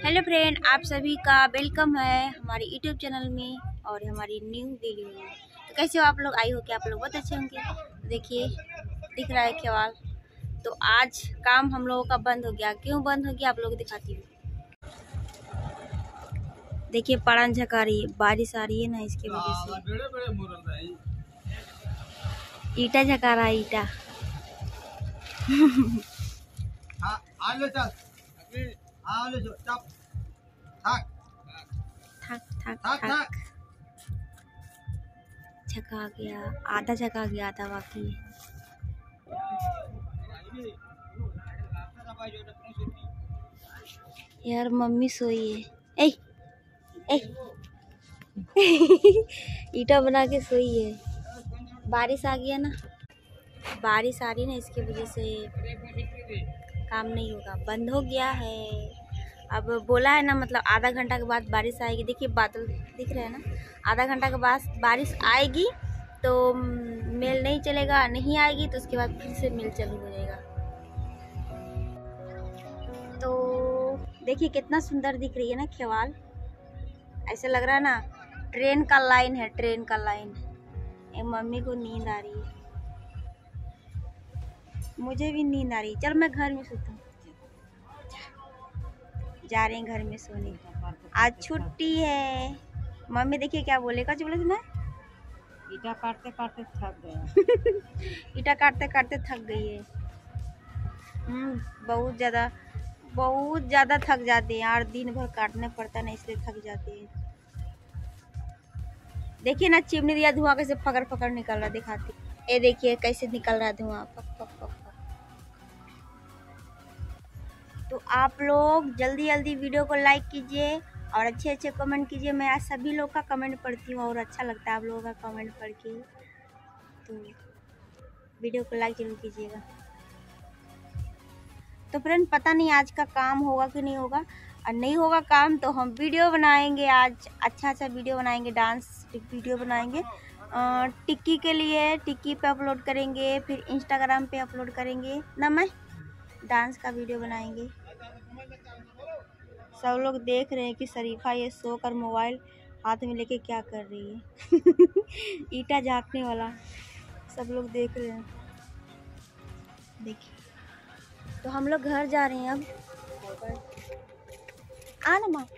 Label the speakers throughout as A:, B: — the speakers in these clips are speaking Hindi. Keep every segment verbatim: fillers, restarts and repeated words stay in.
A: हेलो फ्रेंड, आप सभी का वेलकम है हमारे यूट्यूब चैनल में और हमारी न्यू वीडियो में। तो कैसे हो आप लोग? आई हो कि आप लोग बहुत अच्छे होंगे। देखिए दिख रहा है ख्याल। तो आज काम हम लोगों का बंद हो गया। क्यों बंद हो गया आप लोग दिखाती हूँ। देखिए पड़न झका रही है, बारिश आ रही है ना, इसके वजह से ईटा झका रहा है ईटा। थक थक थक झका गया, आधा झका गया, आधा बाकी है। यार मम्मी सोई है। ए, ए। ईटा बना के सोई है। बारिश आ गया ना, बारिश आ रही ना, इसकी वजह से काम नहीं होगा, बंद हो गया है। अब बोला है ना, मतलब आधा घंटा के बाद बारिश आएगी। देखिए बादल दिख रहे हैं ना, आधा घंटा के बाद बारिश आएगी तो मेल नहीं चलेगा, नहीं आएगी तो उसके बाद फिर से मेल चालू हो जाएगा। तो देखिए कितना सुंदर दिख रही है ना ख्याल। ऐसे लग रहा है ना ट्रेन का लाइन है, ट्रेन का लाइन। ये मम्मी को नींद आ रही है, मुझे भी नींद आ रही है। चल मैं घर में सोता हूँ, जा रहे हैं घर में सोने। आज छुट्टी है। मम्मी देखिए क्या बोले, कुछ बोले ना,
B: ईटा काटते काटते थक गया।
A: ईटा काटते काटते थक गई है। हम्म बहुत ज़्यादा बहुत ज़्यादा थक जाते हैं यार, दिन भर काटना पड़ता है ना, इसलिए थक जाते हैं। देखिए ना चिमनी दिया धुआं कैसे फकर फकर निकल रहा, दिखाती। ये देखिए कैसे निकल रहा है धुआं, फक फक फक फक। तो आप लोग जल्दी जल्दी वीडियो को लाइक कीजिए और अच्छे अच्छे कमेंट कीजिए। मैं आज सभी लोग का कमेंट पढ़ती हूँ और अच्छा लगता है आप लोगों का कमेंट पढ़ के। तो वीडियो को लाइक जरूर कीजिएगा। तो फ्रेंड पता नहीं आज का काम होगा कि नहीं होगा, और नहीं होगा काम तो हम वीडियो बनाएंगे आज, अच्छा अच्छा वीडियो बनाएंगे, डांस वीडियो बनाएंगे। टिक्की के लिए टिक्की पे अपलोड करेंगे, फिर इंस्टाग्राम पे अपलोड करेंगे ना, मैं डांस का वीडियो बनाएंगे। सब लोग देख रहे हैं कि शरीफा ये सो कर मोबाइल हाथ में लेके क्या कर रही है। ईटा झाँकने वाला सब लोग देख रहे हैं। देखिए तो हम लोग घर जा रहे हैं अब। आ ना माँ,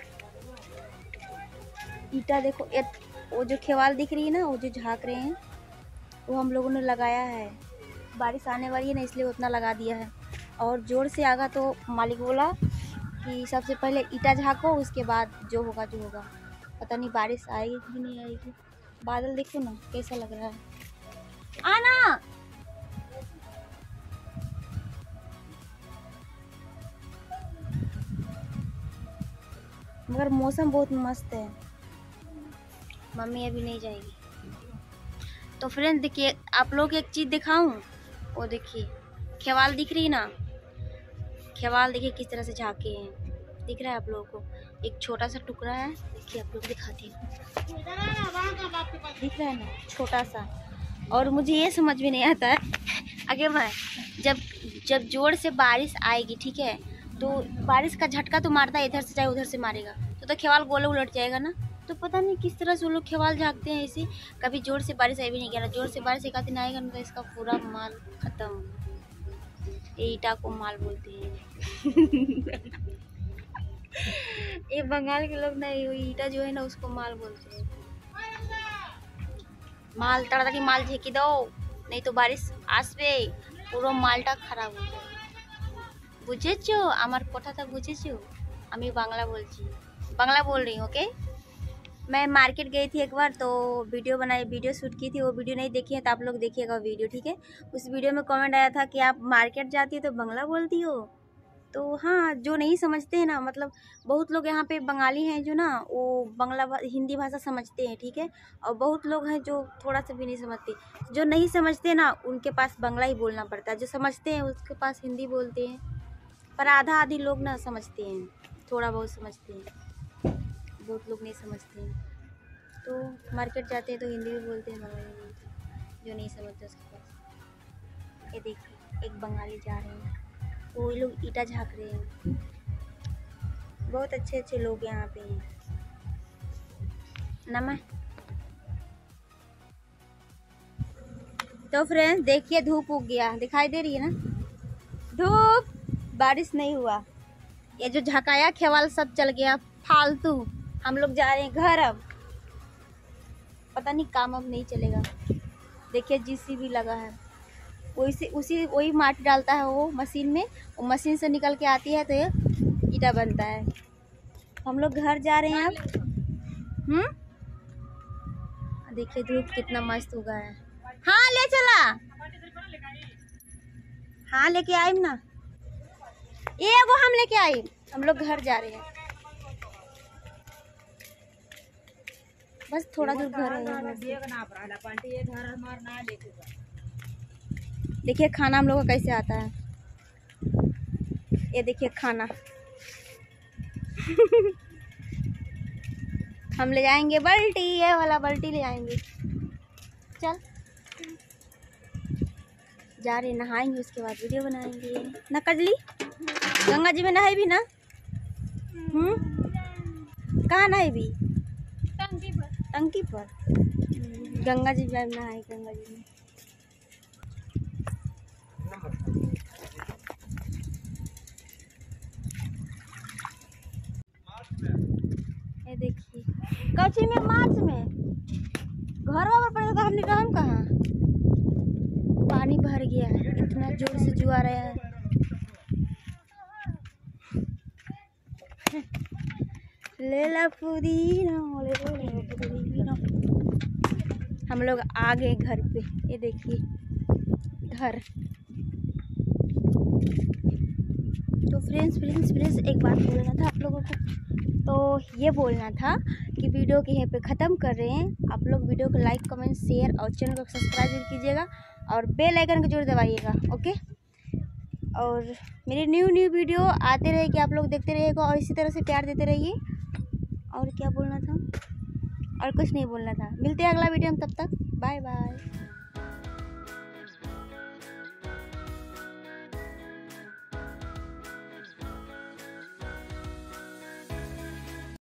A: ईटा देखो, ये वो जो खेवाल दिख रही है ना, वो जो झाँक रहे हैं वो हम लोगों ने लगाया है। बारिश आने वाली है ना, इसलिए उतना लगा दिया है। और जोर से आगा तो मालिक बोला कि सबसे पहले ईटा झाँको, उसके बाद जो होगा जो होगा। पता नहीं बारिश आएगी कि नहीं आएगी। बादल देखो ना कैसा लग रहा है। आना मगर मौसम बहुत मस्त है। मम्मी अभी नहीं जाएगी। तो फ्रेंड देखिए आप लोग एक चीज़ दिखाऊं, वो देखिए खेवाल दिख रही ना, खेवाल देखिए किस तरह से झाँके हैं। दिख रहा है आप लोगों को, एक छोटा सा टुकड़ा है। देखिए आप लोग दिखाती हूँ, दिख रहा है ना छोटा सा। और मुझे ये समझ में नहीं आता है अगर मैं जब जब जोर से बारिश आएगी, ठीक है, तो बारिश का झटका तो मारता है, इधर से चाहे उधर से मारेगा तो तो खेवाल गोले उलट जाएगा ना। तो पता नहीं किस तरह से वो लोग खेवाल झाँकते हैं ऐसे। कभी जोर से बारिश आई भी नहीं, किया जोर से बारिश एक दिन आएगा ना तो इसका पूरा माल खत्म। ये ईटा को माल बोलते हैं। ये बंगाल के लोग ना, ईटा जो है ना उसको माल बोलते हैं। माल ताड़ाताड़ी माल झेकी दो, नहीं तो बारिश आसबे পুরো মালটা খারাপ হয়ে যাবে। বুঝেছো আমার কথাটা? বুঝেছো? আমি বাংলা বলছি, बांग्ला बोल रही हूँ। ओके, मैं मार्केट गई थी एक बार, तो वीडियो बनाई, वीडियो शूट की थी। वो वीडियो नहीं देखी है तो आप लोग देखिएगा वीडियो, ठीक है। उस वीडियो में कमेंट आया था कि आप मार्केट जाती हो तो बांग्ला बोलती हो। तो हाँ, जो नहीं समझते हैं ना, मतलब बहुत लोग यहाँ पे बंगाली हैं जो ना, वो बांग्ला हिंदी भाषा समझते हैं, ठीक है। और बहुत लोग हैं जो थोड़ा सा भी नहीं समझते। जो नहीं समझते ना उनके पास बांग्ला ही बोलना पड़ता है, जो समझते हैं उसके पास हिंदी बोलते हैं। पर आधा आधी लोग ना समझते हैं, थोड़ा बहुत समझते हैं, बहुत लोग नहीं समझते हैं। तो मार्केट जाते हैं तो हिंदी भी बोलते हैं, बांग्ला भी बोलते हैं, जो नहीं समझते उसके पास। ये देखिए एक बंगाली जा रहे हैं, वो लोग ईटा झाँक रहे हैं। बहुत अच्छे अच्छे लोग यहाँ पे हैं। नमः। तो फ्रेंड्स देखिए धूप उग गया, दिखाई दे रही है ना धूप, बारिश नहीं हुआ। ये जो झकाया खेवाल सब चल गया फालतू। हम लोग जा रहे हैं घर, अब पता नहीं काम अब नहीं चलेगा। देखिए जीसीबी लगा है, उसी उसी वही माटी डालता है वो मशीन में, वो मशीन से निकल के आती है तो ये ईटा बनता है। हम लोग घर जा रहे हैं अब। हम्म देखिए धूप कितना मस्त उगा है। हाँ ले चला, हाँ लेके आइम ना, ये वो हम लेके आई। हम लोग घर जा रहे हैं, बस थोड़ा दूर घर है। देखिए खाना हम लोग का कैसे आता है, ये देखिए खाना हम ले जाएंगे बाल्टी, ये वाला बाल्टी ले जाएंगे। चल जा रहे नहाएंगे, उसके बाद वीडियो बनाएंगे ना। कजली गंगा जी में नहाई भी ना? हम्म कहाँ नहाई भी? टंकी पर। टंकी पर गंगा जी में नहाई, गंगा जी में। ये देखिए कच्ची में मार्च में घर वावर पड़ेगा तो हमने रहम कहाँ। पानी भर गया है, इतना जोर से जुआ रहा है। लेला पुदीना, लेला पुदीना। हम लोग आ गए घर पे, ये देखिए घर। तो फ्रेंड्स फ्रेंड्स फ्रेंड्स एक बात बोलना था आप लोगों को, तो ये बोलना था कि वीडियो के यहाँ पे ख़त्म कर रहे हैं। आप लोग वीडियो को लाइक कमेंट शेयर और चैनल को सब्सक्राइब जरूर कीजिएगा और बेल आइकन को जरूर दबाइएगा, ओके। और मेरे न्यू न्यू वीडियो आते रहे कि आप लोग देखते रहिएगा और इसी तरह से प्यार देते रहिए। और क्या बोलना था, और कुछ नहीं बोलना था। मिलते हैं अगला वीडियो में, तब तक बाय बाय।